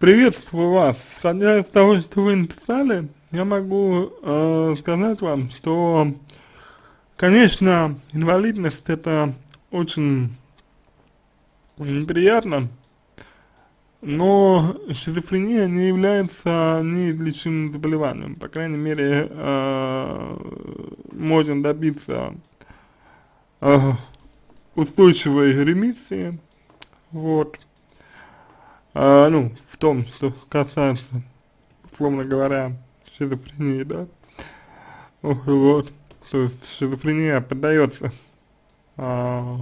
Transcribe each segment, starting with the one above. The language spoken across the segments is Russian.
Приветствую вас. Исходя из того, что вы написали, я могу сказать вам, что, конечно, инвалидность это очень неприятно, но шизофрения не является неизлечимым заболеванием. По крайней мере, можно добиться э, устойчивой ремиссии, вот. Ну, в том, что касается, условно говоря, шизофрении, да, вот, то есть шизофрения а,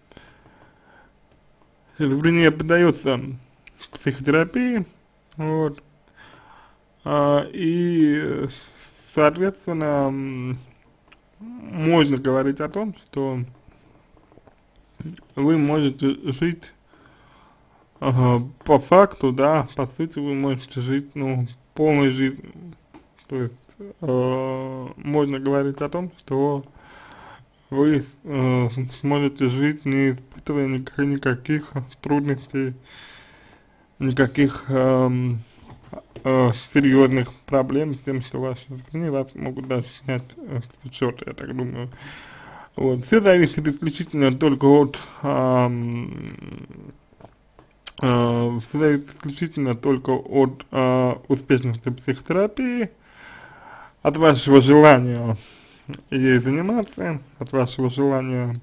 поддается психотерапии, вот, и, соответственно, можно говорить о том, что вы можете жить, по факту, да, по сути вы можете жить, ну, полной жизнью. То есть, можно говорить о том, что вы сможете жить, не испытывая никаких трудностей, никаких серьезных проблем с тем, что ваши родные вас могут даже снять с учета, я так думаю. Вот. Все зависит исключительно только от все зависит исключительно только от успешности психотерапии, от вашего желания ей заниматься, от вашего желания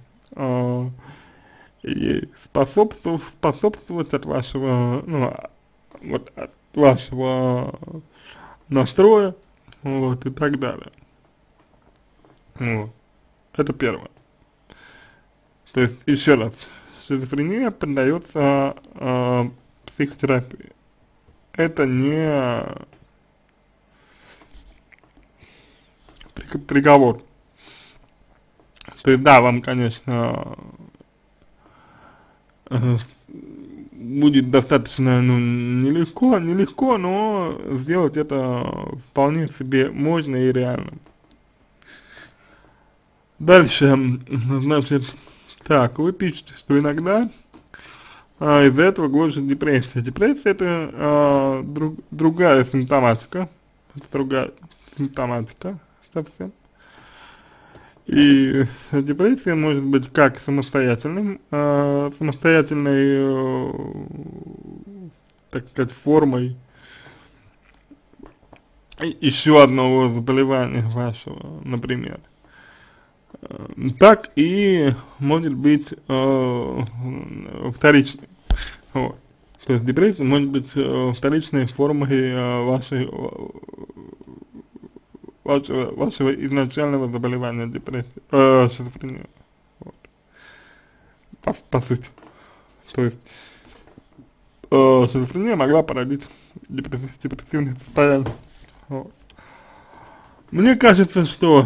ей способствовать, от вашего, ну, вот, от вашего настроя, вот, и так далее. Вот. Это первое. То есть, еще раз, шизофрения поддается психотерапии. Это не приговор. То есть, да, вам, конечно, будет достаточно, ну, нелегко, но сделать это вполне себе можно и реально. Дальше, значит, так, вы пишете, что иногда из-за этого гложет депрессия. Депрессия это другая симптоматика, совсем. И депрессия может быть как самостоятельной, так сказать, формой еще одного заболевания вашего, например. Так и может быть вторичной. Вот. То есть депрессия может быть вторичной формой вашего изначального заболевания депрессии, шизофрения. Вот. По сути. То есть шизофрения могла породить депрессивное состояние. Вот. Мне кажется, что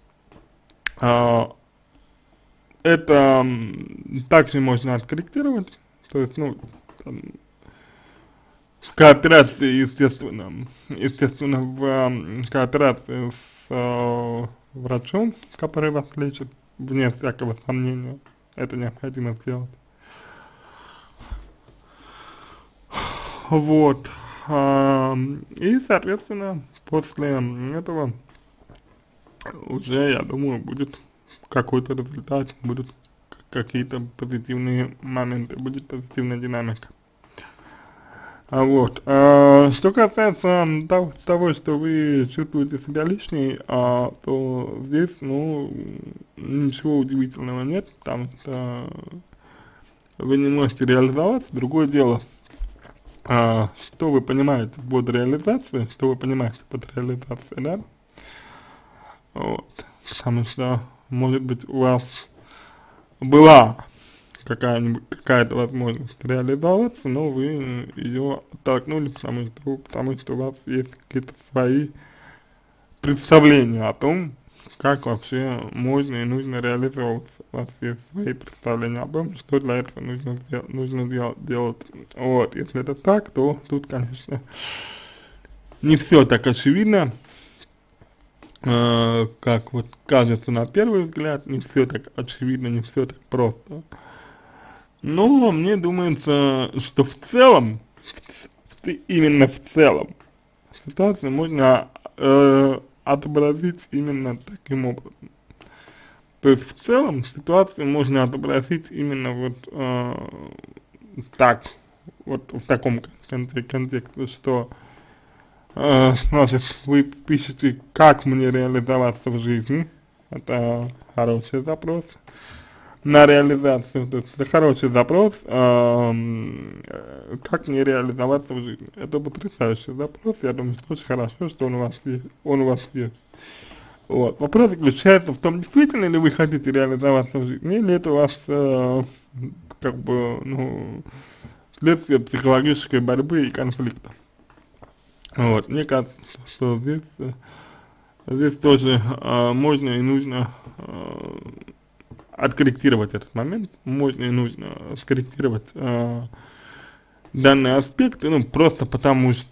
это также можно откорректировать, то есть, ну, там, в кооперации, естественно, в кооперации с врачом, который вас лечит, вне всякого сомнения, это необходимо сделать. Вот, и, соответственно, после этого уже, я думаю, будет какой-то результат, будут какие-то позитивные моменты, будет позитивная динамика. Вот. Что касается того, что вы чувствуете себя лишней, то здесь, ну, ничего удивительного нет, потому что вы не можете реализоваться. Другое дело, что вы понимаете под реализацией, что вы понимаете под реализацией, да? Вот. Потому что, может быть, у вас была какая-то возможность реализоваться, но вы ее оттолкнули, потому что у вас есть какие-то свои представления о том, как вообще можно и нужно реализовываться. У вас есть свои представления о том, что для этого нужно делать. Вот, если это так, то тут, конечно, не все так очевидно, как вот кажется на первый взгляд, не все так очевидно, не все так просто. Но мне думается, что в целом именно в целом. Ситуацию можно отобразить именно таким образом. То есть в целом ситуацию можно отобразить именно вот так, вот в таком контексте, что значит, вы пишете, как мне реализоваться в жизни, это хороший запрос на реализацию, то есть это хороший запрос, как мне реализоваться в жизни. Это потрясающий запрос, я думаю, что очень хорошо, что он у вас есть. Вот. Вопрос заключается в том, действительно ли вы хотите реализоваться в жизни, или это у вас, как бы, ну, следствие психологической борьбы и конфликта. Вот. Мне кажется, что здесь тоже можно и нужно откорректировать этот момент, можно и нужно скорректировать данные аспекты, ну, просто потому что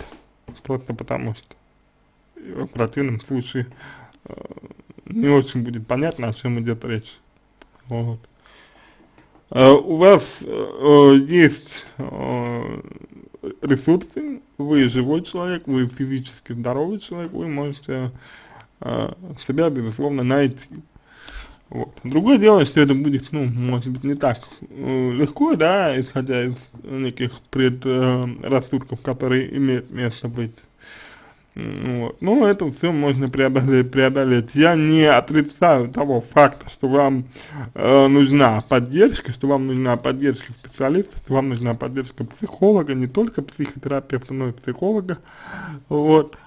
в противном случае не очень будет понятно, о чем идет речь. Вот. У вас есть ресурсы, вы живой человек, вы физически здоровый человек, вы можете себя, безусловно, найти. Вот. Другое дело, что это будет, ну, может быть, не так легко, да, исходя из неких предрассудков, которые имеют место быть. Вот. Но это все можно преодолеть. Я не отрицаю того факта, что вам нужна поддержка, специалиста, что вам нужна поддержка психолога, не только психотерапевта, но и психолога. Вот.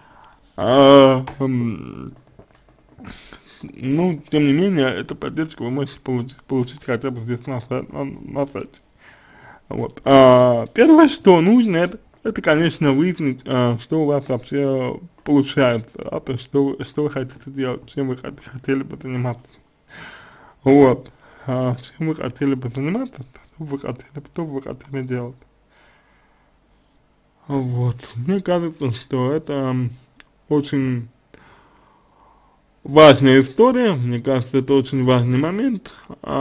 Ну, тем не менее, эту поддержку вы можете получить хотя бы здесь на сайте. Вот. Первое, что нужно, это, конечно, выяснить, что у вас вообще получается, да, то есть, что вы хотите делать, чем вы хотели бы заниматься. Вот. Чем вы хотели бы заниматься, что вы хотели делать. Вот. Мне кажется, что это очень важная история, мне кажется, это очень важный момент,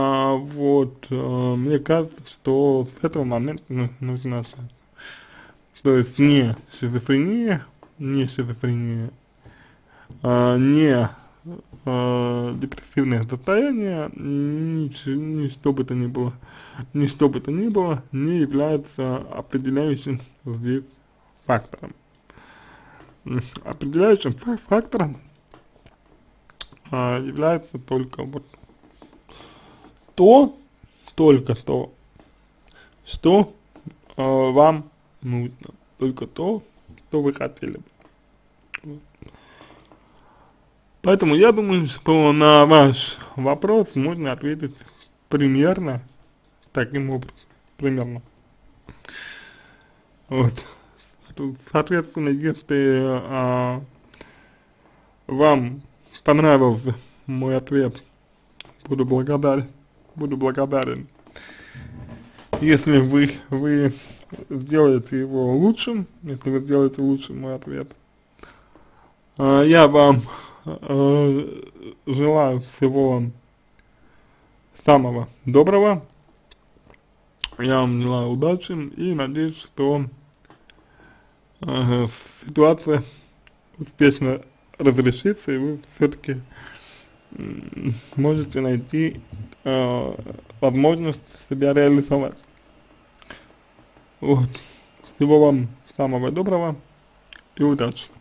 мне кажется, что с этого момента нужно начать. То есть не шизофрения, не депрессивное состояние, ничто бы то ни было, не является определяющим здесь фактором. Определяющим фактором является только вот только то, что вам нужно, только то, что вы хотели бы. Поэтому я думаю, что на ваш вопрос можно ответить примерно таким образом, примерно. Вот. Соответственно, если вам понравился мой ответ, буду благодарен, если вы сделаете его лучшим, если вы сделаете лучшим мой ответ. Я вам желаю всего самого доброго, я вам желаю удачи и надеюсь, что ситуация успешно разрешится, и вы все-таки можете найти возможность себя реализовать. Вот. Всего вам самого доброго и удачи.